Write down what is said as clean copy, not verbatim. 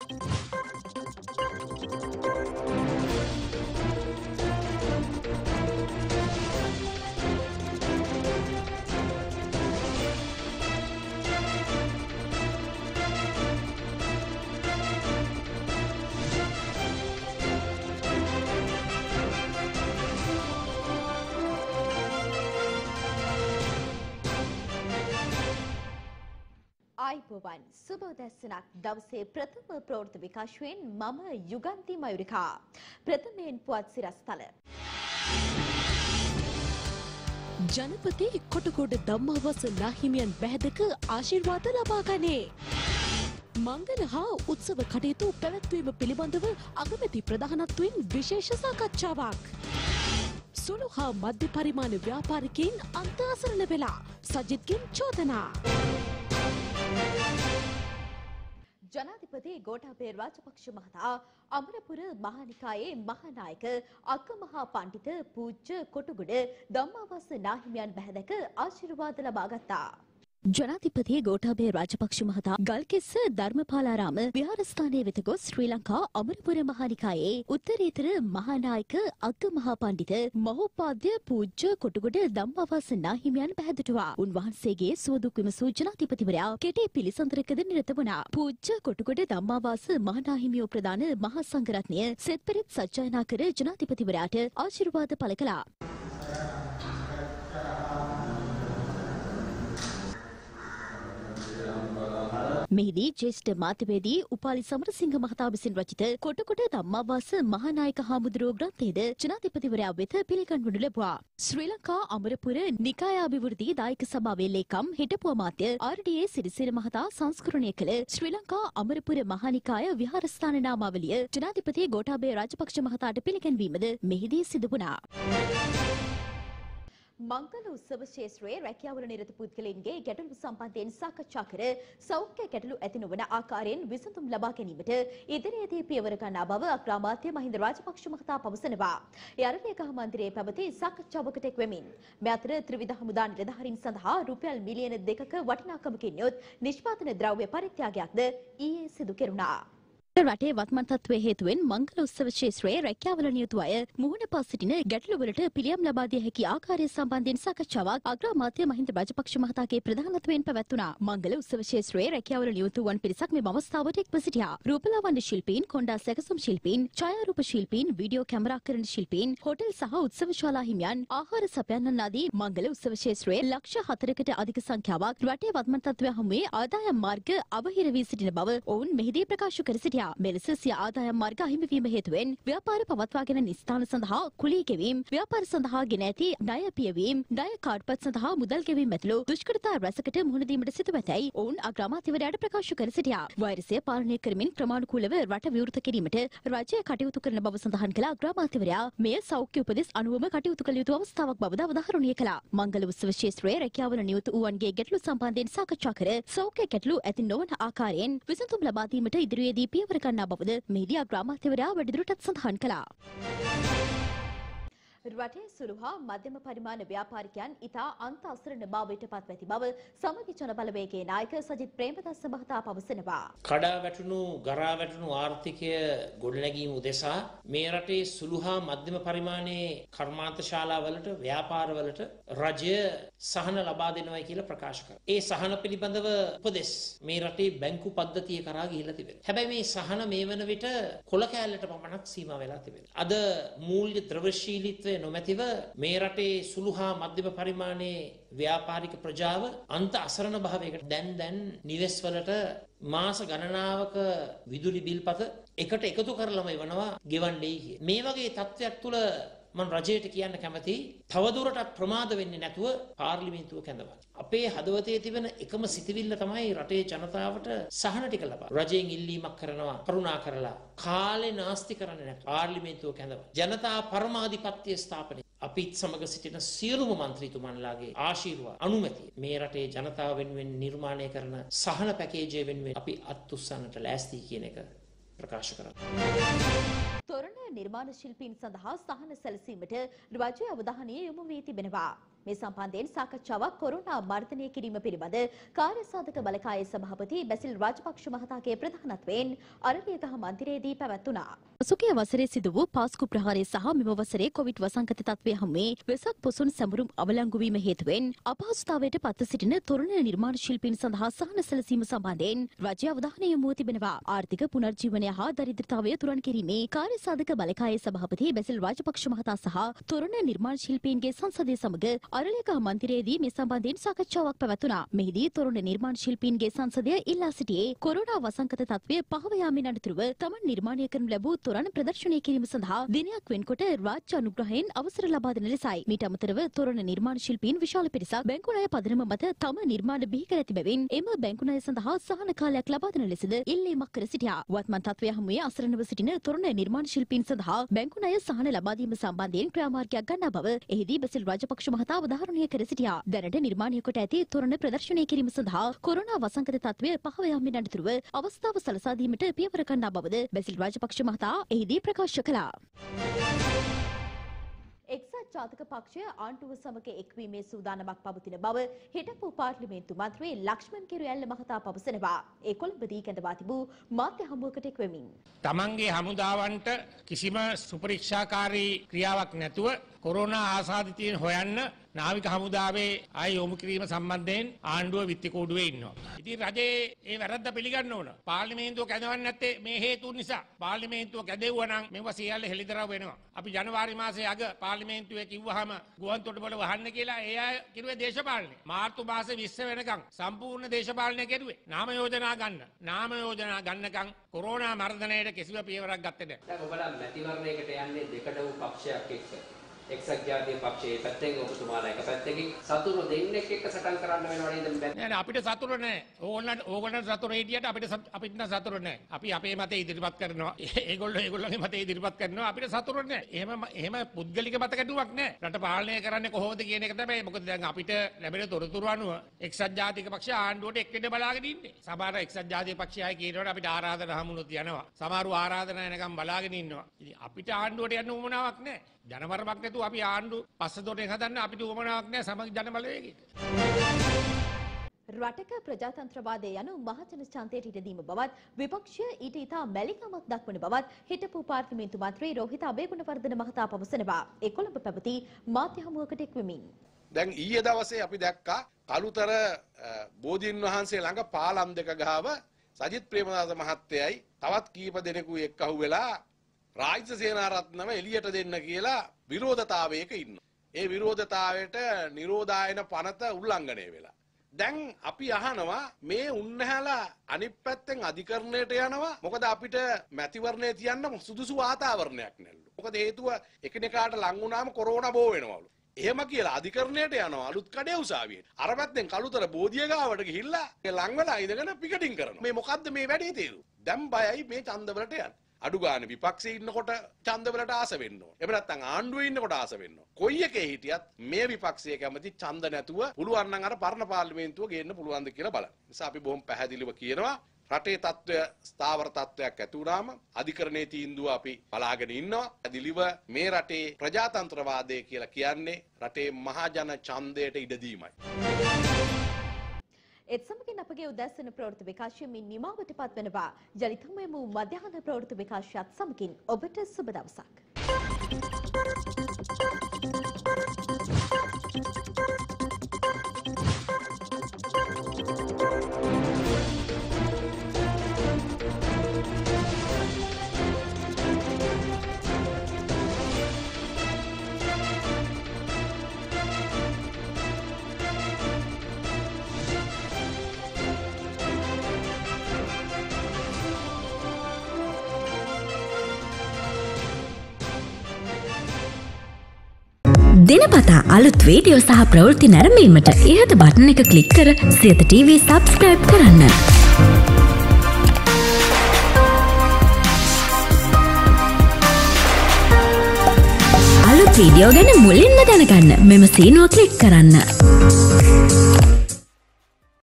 ආයිබෝවන් සුබ උදැසනක් දවසේ ප්‍රථම ප්‍රවෘත්ති විකාශයෙන් මම යුගන්ති මයුරිකා ප්‍රථමයෙන් පුවත් සිරස්තල ජනපති කොටගොඩ ධම්මාවස නාහිමියන් බැහැදක ආශිර්වාද ලබා ගන්නේ මංගල හා උත්සව කටයුතු පැවැත්වීම පිළිබඳව අගමැති ප්‍රධානත්වයෙන් විශේෂ සාකච්ඡාවක් සුළු හා මධ්‍ය පරිමාණ ව්‍යාපාරිකයින් අන්ත අසරණ වෙලා සජිත්ගෙන් චෝදනා ජනාධිපති ගෝඨාභය රාජපක්ෂ මහතා අමරපුර මහානිකායේ මහානායක අග්ගමහා පඬිත පූජ්‍ය කොටුගොඩ ධම්මාවස නාහිමියන් බැහැදක ආශිර්වාද ලබා ගත්තා. ජනාධිපති ගෝඨාභය රාජපක්ෂ මහතා ගල්කිස්ස ධර්මපාලාරාම විහාරස්ථානයේ වෙත ගොස් ශ්‍රී ලංකා අමරපුර මහානිකායේ උත්තරීතර මහානායක අග්ගමහා පඬිත මහෝපාද්‍ය පූජ්‍ය කොටුගොඩ ධම්මාවස නාහිමියන් බැහැදුටුවා. උන්වහන්සේගේ සුවදුක් විමසූ ජනාධිපතිවරයා කෙටි පිළිසඳරකද නිරත වුණා. පූජ්‍ය කොටුගොඩ ධම්මාවාස මහානාහිමියෝ ප්‍රදාන මහා සංඝරත්නය සෙත් පෙරෙත් සජ්ජායනා කර ජනාධිපතිවරයාට ආශිර්වාද පළ කළා. මෙහිදී ජ්‍යෙෂ්ඨ මාධ්‍යවේදී උපාලි සමරසිංහ මහතා විසින් රචිත කොටකොඩ ධම්මාවාස මහානායක හාමුදුරුවෝ ග්‍රන්ථයද ජනාධිපතිවරයා වෙත පිළිගන්වනු ලැබුවා. ශ්‍රී ලංකා අමරපුර නිකායාභිවෘද්ධි දායක සභාවේ ලේකම් හිටපු අමාත්‍ය ආර්.ඩී.ඒ. සිරිසේන මහතා සංස්කරණය කළ ශ්‍රී ලංකා අමරපුර මහානිකාය විහාරස්ථාන නාමාවලිය ජනාධිපති ගෝඨාභය රාජපක්ෂ මහතාට පිළිගැන්වීමද මෙහිදී සිදු වුණා. මංගල උත්සව ක්ෂේත්‍රයේ රැකියාවල නිරත පුද්ගලයන්ගේ ගැටලු සම්බන්ධයෙන් සාකච්ඡා කර සෞඛ්‍ය ගැටලු ඇති නොවන ආකාරයෙන් විසඳුම් ලබා ගැනීමට ඉදිරියේදී පියවර ගන්නා බව අග්‍රාමාත්‍ය මහින්ද රාජපක්ෂ මහතා පවසනවා. ඒ අරලියගහ මන්දිරයේ පැවති සාකච්ඡාවකට එක් වෙමින් මේ අතර ත්‍රිවිධ හමුදා නිලධාරීන් සඳහා රුපියල් මිලියන 2ක වටිනාකමකින් යොත් නිෂ්පාදන ද්‍රව්‍ය පරිත්‍යාගයක්ද ඊයේ සිදු කෙරුණා. රටේ වත්මන් තත්ත්වයේ හේතුවෙන් මංගල උත්සව ක්ෂේත්‍රයේ රැකියාවල නියුතු අය මුහුණ පා සිටින ගැටලුවලට පිළියම් ලබා දිය හැකි ආකාරය සම්බන්ධයෙන් සාකච්ඡාවක් අග්‍රාමාත්‍ය මහින්ද රාජපක්ෂ මහතාගේ ප්‍රධානත්වයෙන් පැවැත්වුණා. මංගල උත්සව ක්ෂේත්‍රයේ රැකියාවල නියුතු වන් පිරිසක් මේ අවස්ථාවට එක්ව සිටියා. රූපලාවන්‍ය ශිල්පීන්, කොණ්ඩා සැකසුම් ශිල්පීන්, ඡායාරූප ශිල්පීන්, වීඩියෝ කැමරාකරණ ශිල්පීන්, හෝටල් සහ උත්සව ශාලා හිමියන්, ආහාර සපයන්නන් ආදී මංගල උත්සව ක්ෂේත්‍රයේ ලක්ෂ 4කට අධික සංඛ්‍යාවක් රටේ වත්මන් තත්ත්වය හමුවේ ආදායම් මාර්ග අවහිර වී සිටින බව ඔවුන් මෙහිදී ප්‍රකාශ කර සිටියා. මෙලෙස ආදායම් මාර්ග අහිමිවීම හේතුවෙන් ව්‍යාපාර පවත්වාගෙන ස්ථාන සඳහා කුලී ගෙවීම, ව්‍යාපාර සඳහා ගෙන ඇති ණය පියවීම, ණය කාඩ්පත් සඳහා මුදල් ගෙවීම ඇතුළු දුෂ්කරතා රැසකට මුහුණ දීමට සිදු ඇතැයි ඔවුන් අග්‍රාමාත්‍යවරයාට ප්‍රකාශ කර සිටියා. වෛරසය පාලනය කරමින් ක්‍රමානුකූලව රට විවෘත කිරීමට රජය කටයුතු කරන බව සඳහන් කළ අග්‍රාමාත්‍යවරයා මෙය සෞඛ්‍ය උපදෙස් අනුවම කටයුතු කළ යුතු අවස්ථාවක් බවද අවධාරණය කළා. මංගල උත්සව ක්ෂේත්‍රයේ රැකියාවල නියුතු වූවන්ගේ ගැටලු සම්බන්ධයෙන් සාකච්ඡා කර සෞඛ්‍ය ගැටලු ඇති නොවන ආකාරයෙන් විසඳුම් ලබා දීමට ඉදිරියේදී පියවර ගන්නා බවද මෙහිදී අග්‍රාමාත්‍යවරයා වැඩිදුරටත් සඳහන් කළා. රටේ සුළු හා මධ්‍යම පරිමාණ ව්‍යාපාරිකයන් ඉතා අන්ත අසරණ භාවයට පත්ව ඇති බව සමගි ජන බලවේගයේ නායක සජිත් ප්‍රේමදාස මහතා පවසනවා. කඩා වැටුණු ගරා වැටුණු ආර්ථිකය ගොඩනැගීම උදෙසා මේ රටේ සුළු හා මධ්‍යම පරිමාණයේ කර්මාන්ත ශාලාවලට ව්‍යාපාරවලට රජය සහන ලබා දෙනවා කියලා ප්‍රකාශ කරා. ඒ සහන පිළිබඳව උපදෙස් මේ රටේ බැංකු පද්ධතිය කරා ගිහිලා තිබෙනවා. හැබැයි මේ සහන මේ වන විට කොළ කෑල්ලට පමණක් සීමා වෙලා තිබෙනවා. අද මූල්‍ය ද්‍රව්‍යශීලීත්වය නොමැතිව මේ රටේ සුළු හා මධ්‍යම පරිමාණයේ ව්‍යාපාරික ප්‍රජාව අන්ත අසරණ භාවයකට දැන් නිවෙස් වලට මාස ගණනාවක විදුලි බිල්පත එකට එකතු කරලම එවනවා ගෙවන්නේ කිය. මේ වගේ තත්ත්වයක් තුළ මම රජයට කියන්න කැමතියි තවදුරටත් ප්‍රමාද වෙන්නේ නැතුව පාර්ලිමේන්තුව කැඳවන්න. අපේ හදවතේ තිබෙන එකම සිතවිල්ල තමයි රටේ ජනතාවට සහන ටික ලබා. රජයෙන් ඉල්ලීමක් කරනවා කරුණා කරලා කාලේ නාස්ති කරන්නේ නැතුව පාර්ලිමේන්තුව කැඳවන්න. ජනතා පරමාධිපත්‍ය ස්ථාපනය අපිත් සමග සිටින සියලුම മന്ത്രിතුමන්ලාගේ ආශිර්වාද අනුමැතිය මේ රටේ ජනතාව වෙනුවෙන් නිර්මාණය කරන සහන පැකේජය වෙනුවෙන් අපි අත්උස්සන්නට ලෑස්ති කියන එක ප්‍රකාශ කරනවා. තොරණ නිර්මාණ ශිල්පීන් සඳහා සහන සැලසීමට රජයේ අවධානය යොමු වී තිබෙනවා. මේ සම්බන්ධයෙන් සාකච්ඡාවක් කොරෝනා මර්ධනය කිරීම පිළිබඳ කාර්යසාධක බලකායේ සභාපති බැසිල් රාජපක්ෂ මහතාගේ ප්‍රධානත්වයෙන් අරලියගහ මන්දිරයේදී පැවැත්වුණා. අසුකේ වසරේ සිදු වූ පාස්කු ප්‍රහාරය සහ මෙම වසරේ කොවිඩ් වසංගත තත්ත්වය හැමේ වෙසක් පොසොන් සැමරුම් අවලංගු වීම හේතුවෙන් අපහසුතාවයට පත්ව සිටින තොරණ නිර්මාණ ශිල්පීන් සඳහා සහන සැලසීම සම්බන්ධයෙන් රජය අවධානය යොමු තිබෙනවා. ආර්ථික පුනර්ජීවනය හා දරිද්‍රතාවය තුරන් කිරීමේ කාර්යසාධක බලකායේ සභාපති බැසිල් රාජපක්ෂ මහතා සහ තොරණ නිර්මාණ ශිල්පීන්ගේ සංසදය සමග අරලියගහ මන්දිරයේදී මේ සම්බන්ධයෙන් සාකච්ඡාවක් පැවැත්වුණා. මෙහිදී තොරණ නිර්මාණ ශිල්පීන්ගේ සංසදය ඉල්ලා සිටියේ කොරෝනා වසංගත තත්ත්වය පහව යාමෙන් අනතුරුව තමන් නිර්මාණය කරනු ලැබූ තොරණ ප්‍රදර්ශනය කිරීම සඳහා දිනයක් වෙන්කොට රාජ්‍ය අනුග්‍රහයෙන් අවසර ලබා දෙන ලෙසයි. මීට අමතරව තොරණ නිර්මාණ ශිල්පීන් විශාල පිරිසක් බැංකු ණය පදනම මත තම නිර්මාණ බිහි කර ඇති බැවින් එම බැංකු ණය සඳහා සහන කාලයක් ලබා දෙන ලෙසද ඉල්ලීමක් කර සිටියා. වත්මන් තත්ත්වය හමුවේ අසරණව සිටින තොරණ නිර්මාණ ශිල්පීන් සඳහා බැංකු ණය සහන ලබා දීම සම්බන්ධයෙන් ක්‍රියාමාර්ගයක් ගන්නා බව එහිදී බැසිල් රාජපක්ෂ මහතා අවධාරණය කර සිටියා. දැනට නිර්මාණය කොට ඇති තොරණ ප්‍රදර්ශනය කිරීම සඳහා කොරෝනා වසංගත තත්ත්වය පහව යාමෙන් අනතුරුව අවස්ථාව සලසා දීමට පියවර ගන්නා බවද බැසිල් රාජපක්ෂ මහතා එහිදී ප්‍රකාශ කළා. එක්සත් ජාතික පක්ෂය ආණ්ඩුව සමග එක්වීමේ සූදානමක් පවතින බව හිටපු පාර්ලිමේන්තු මන්ත්‍රී ලක්ෂ්මන් කිරුඇල්ල මහතා පවසනවා. ඒ කොළඹදී කැඳවා තිබූ මාධ්‍ය හමුවකට එක්වෙමින් තමන්ගේ හමුදාවන්ට කිසිම සුපරීක්ෂාකාරී ක්‍රියාවක් නැතුව කොරෝනා ආසාදිතයින් හොයන්න නාවික හමුදාවේ ආය යොමු කිරීම සම්බන්ධයෙන් ආණ්ඩුව විත්තිකෝඩුවේ ඉන්නවා. ඉතින් රජේ ඒ වැරද්ද පිළිගන්න ඕන. පාර්ලිමේන්තුව කැඳවන්නේ නැත්තේ මේ හේතුන් නිසා. පාර්ලිමේන්තුව කැදෙවුවා නම් මේව සියල්ල හෙළිදරව් වෙනවා. අපි ජනවාරි මාසයේ අග පාර්ලිමේන්තුවේ කිව්වහම ගුවන් තොටුපළ වහන්න කියලා ඒ අය කිරුවේ දේශපාලනය. මාර්තු මාසේ 20 වෙනකන් සම්පූර්ණ දේශපාලනය කෙරුවේ. නාම යෝජනා ගන්න. නාම යෝජනා ගන්නකම් කොරෝනා මර්ධනයට කිසිම පියවරක් ගත්තේ නැහැ. දැන් ඔබලා මැතිවරණයකට යන්නේ දෙකඩ වූ පක්ෂයක් එක්ක. එක්සත් ජාතික පක්ෂයේ පැත්තෙන් ඔබතුමාලා එක පැත්තකින් සතුරු දෙන්නෙක් එක්ක සටන් කරන්න වෙනවා නේද? නෑ අපිට සතුරු නෑ. ඕගොල්ලන්ට සතුරු හිටියට අපිට නම් සතුරු නෑ. අපි අපේ මතය ඉදිරිපත් කරනවා. ඒගොල්ලෝගේ මතය ඉදිරිපත් කරනවා. අපිට සතුරු නෑ. එහෙම පුද්ගලික මත ගැටුමක් නෑ. රට පාලනය කරන්නේ කොහොමද කියන එක තමයි. මොකද දැන් අපිට ලැබෙන තොරතුරු අනුව එක්සත් ජාතික පක්ෂය ආණ්ඩුවට එක් වෙන්න බලාගෙන ඉන්නේ. සමහර එක්සත් ජාතික පක්ෂයයි කියනකොට අපිට ආරාධනා හමුනොත් යනවා. සමහරව ආරාධනා එනකම් බලාගෙන ඉන්නවා. ඉතින් අපිට ආණ්ඩුවට යන්න උවමනාවක් නෑ. ජනවරමක් නැතුව අපි ආණ්ඩු පස්සදොරෙන් හදන්න අපිට උවමනාවක් නැහැ සමග ජනබලවේගයට. රටක ප්‍රජාතන්ත්‍රවාදය යනු මහජන ඡන්දයට ඉඩ දීම බවත් විපක්ෂය ඊට ඉතා මැලිකමක් දක්වන බවත් හිටපු පාර්ලිමේන්තු මන්ත්‍රී රෝහිත අබේගුණවර්ධන මහතා පවසනවා. ඒ කොළඹ පැවති මාධ්‍ය හමුවකට එක්වෙමින්. දැන් ඊයේ දවසේ අපි දැක්කා කළුතර බෝධීන් වහන්සේ ළඟ පාලම් දෙක ගාව සජිත් ප්‍රේමදාස මහත්තයයි තවත් කීප දෙනෙකු එක්කහුව වෙලා රාජ්‍ය සේනාරත්නම එළියට දෙන්න කියලා විරෝධතාවයක ඉන්නවා. ඒ විරෝධතාවයට නිරෝධායන පනත උල්ලංඝනය වෙලා. දැන් අපි අහනවා මේ උන්නහැලා අනිත් පැත්තෙන් අධිකරණයට යනවා. මොකද අපිට මැතිවරණය තියන්න සුදුසු වාතාවරණයක් නැල්ලු. මොකද හේතුව එකිනෙකාට ලං වුණාම කොරෝනා බෝ වෙනවලු. එහෙම කියලා අධිකරණයට යනවා අලුත් කඩේ උසාවියට. අර පැත්තෙන් කළුතර බෝධිය ගාවට ගිහිල්ලා ලං වෙලා ඉඳගෙන පිකටින් කරනවා. මේ මොකද්ද මේ වැඩේ තේරුම? දැන් බයයි මේ ඡන්දවලට යන්න. අඩු ගානේ විපක්ෂයේ ඉන්නකොට ඡන්දවලට ආස වෙන්න ඕන. එහෙම නැත්නම් ආණ්ඩුවේ ඉන්නකොට ආස වෙන්න ඕන. කොයි එකේ හිටියත් මේ විපක්ෂයේ කැමති ඡන්ද නැතුව පුළුවන් නම් අර පරණ පාර්ලිමේන්තුව ගේන්න පුළුවන්ද කියලා බලන්න. නිසා අපි බොහොම පැහැදිලිව කියනවා රටේ තත්ත්වය ස්ථාවර තත්ත්වයක් ඇති වුණාම අධිකරණයේ තීන්දුව අපි බලාගෙන ඉන්නවා. පැහැදිලිව මේ රටේ ප්‍රජාතන්ත්‍රවාදය කියලා කියන්නේ රටේ මහජන ඡන්දයට ඉඩ දීමයි. ඒත් සමගින් අපගේ උදැසන ප්‍රවෘත්ති විකාශය මින් නිමාවට පත්වනවා. ජනිතම වූ මධ්‍යහන ප්‍රවෘත්ති විකාශයත් සමගින් ඔබට සුබ දවසක්. දිනපතා අලුත් වීඩියෝ සහ ප්‍රවෘත්ති නැරඹීමට ඉහත බටන් එක ක්ලික් කර සියත TV සබ්ස්ක්‍රයිබ් කරන්න. අලුත් වීඩියෝ ගැන මුලින්ම දැනගන්න මෙම සීනුව ක්ලික් කරන්න.